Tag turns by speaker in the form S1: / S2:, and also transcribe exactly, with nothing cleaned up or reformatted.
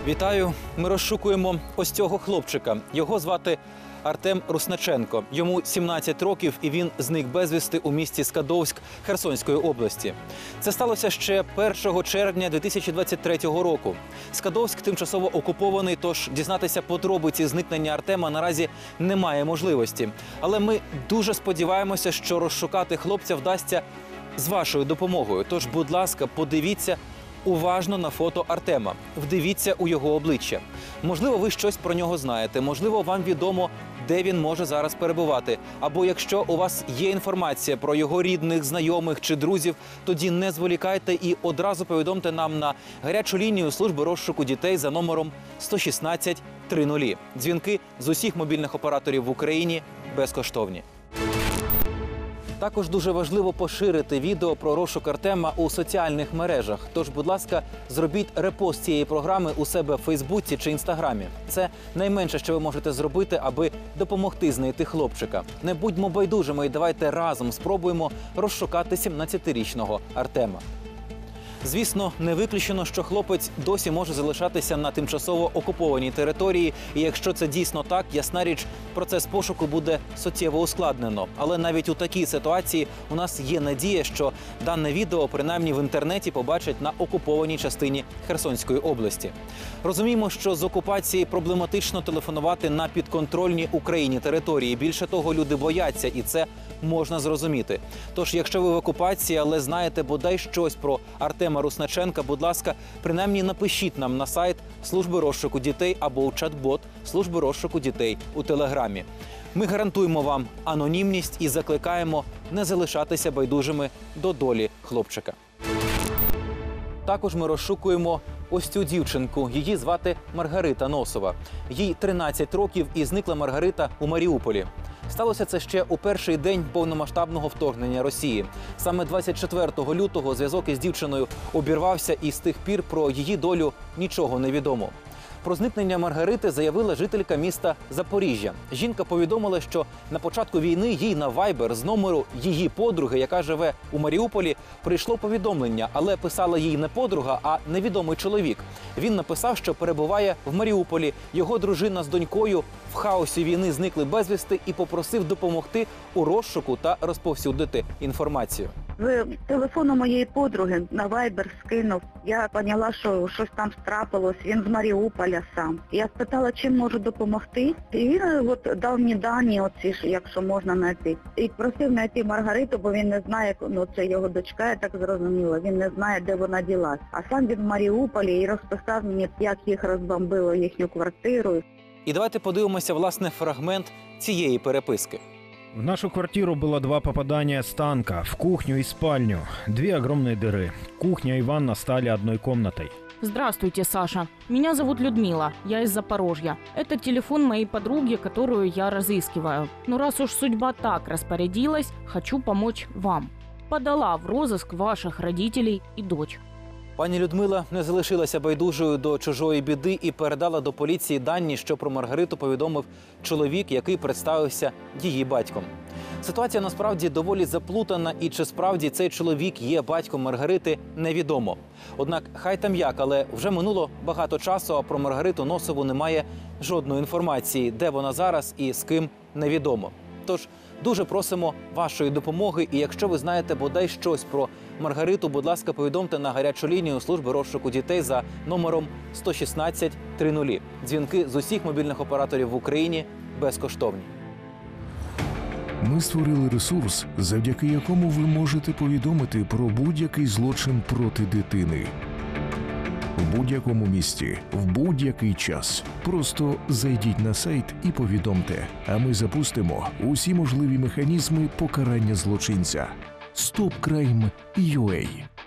S1: Вітаю! Ми розшукуємо ось цього хлопчика. Його звати Артем Русначенко. Йому сімнадцять років і він зник безвісти у місті Скадовськ Херсонської області. Це сталося ще першого червня дві тисячі двадцять третього року. Скадовськ тимчасово окупований, тож дізнатися подробиці зникнення Артема наразі немає можливості. Але ми дуже сподіваємося, що розшукати хлопця вдасться з вашою допомогою. Тож, будь ласка, подивіться уважно на фото Артема. Вдивіться у його обличчя. Можливо, ви щось про нього знаєте. Можливо, вам відомо, де він може зараз перебувати. Або якщо у вас є інформація про його рідних, знайомих чи друзів, тоді не зволікайте і одразу повідомте нам на гарячу лінію служби розшуку дітей за номером сто шістнадцять тридцять. Дзвінки з усіх мобільних операторів в Україні безкоштовні. Також дуже важливо поширити відео про розшук Артема у соціальних мережах. Тож, будь ласка, зробіть репост цієї програми у себе в Фейсбуці чи Інстаграмі. Це найменше, що ви можете зробити, аби допомогти знайти хлопчика. Не будьмо байдужими і давайте разом спробуємо розшукати сімнадцятирічного Артема. Звісно, не виключено, що хлопець досі може залишатися на тимчасово окупованій території. І якщо це дійсно так, ясна річ, процес пошуку буде суттєво ускладнено. Але навіть у такій ситуації у нас є надія, що дане відео, принаймні в інтернеті, побачать на окупованій частині Херсонської області. Розуміємо, що з окупації проблематично телефонувати на підконтрольні Україні території. Більше того, люди бояться, і це можна зрозуміти. Тож, якщо ви в окупації, але знаєте бодай щось про Артема Русначенка, будь ласка, принаймні напишіть нам на сайт служби розшуку дітей або у чат-бот служби розшуку дітей у Телеграмі. Ми гарантуємо вам анонімність і закликаємо не залишатися байдужими до долі хлопчика. Також ми розшукуємо ось цю дівчинку. Її звати Маргарита Носова. Їй тринадцять років і зникла Маргарита у Маріуполі. Сталося це ще у перший день повномасштабного вторгнення Росії. Саме двадцять четвертого лютого зв'язок із дівчиною обірвався, і з тих пір про її долю нічого не відомо. Про зникнення Маргарити заявила жителька міста Запоріжжя. Жінка повідомила, що на початку війни їй на Viber з номеру її подруги, яка живе у Маріуполі, прийшло повідомлення, але писала їй не подруга, а невідомий чоловік. Він написав, що перебуває в Маріуполі. Його дружина з донькою в хаосі війни зникли безвісти і попросив допомогти у розшуку та розповсюдити інформацію.
S2: З телефону моєї подруги на Viber скинув. Я поняла, що щось там трапилось. Він з Маріуполя сам. Я спитала, чим можу допомогти. І він от дав мені дані, оці, якщо можна знайти. І просив знайти Маргариту, бо він не знає, ну це його дочка, я так зрозуміла. Він не знає, де вона ділась. А сам він в Маріуполі і розписав мені, як їх розбомбило, їхню квартиру.
S1: І давайте подивимося, власне, фрагмент цієї переписки.
S3: В нашу квартиру было два попадания с танка, в кухню и спальню. Две огромные дыры. Кухня и ванна стали одной комнатой.
S4: Здравствуйте, Саша. Меня зовут Людмила, я из Запорожья. Это телефон моей подруги, которую я разыскиваю. Но раз уж судьба так распорядилась, хочу помочь вам. Подала в розыск ваших родителей и дочь.
S1: Пані Людмила не залишилася байдужою до чужої біди і передала до поліції дані, що про Маргариту повідомив чоловік, який представився її батьком. Ситуація насправді доволі заплутана, і чи справді цей чоловік є батьком Маргарити, невідомо. Однак, хай там як, але вже минуло багато часу, а про Маргариту Носову немає жодної інформації, де вона зараз і з ким – невідомо. Тож, дуже просимо вашої допомоги, і якщо ви знаєте бодай щось про Маргариту, будь ласка, повідомте на гарячу лінію служби розшуку дітей за номером сто шістнадцять тридцять. Дзвінки з усіх мобільних операторів в Україні безкоштовні.
S5: Ми створили ресурс, завдяки якому ви можете повідомити про будь-який злочин проти дитини. В будь-якому місті, в будь-який час. Просто зайдіть на сайт і повідомте, а ми запустимо усі можливі механізми покарання злочинця. стоп крайм крапка ю а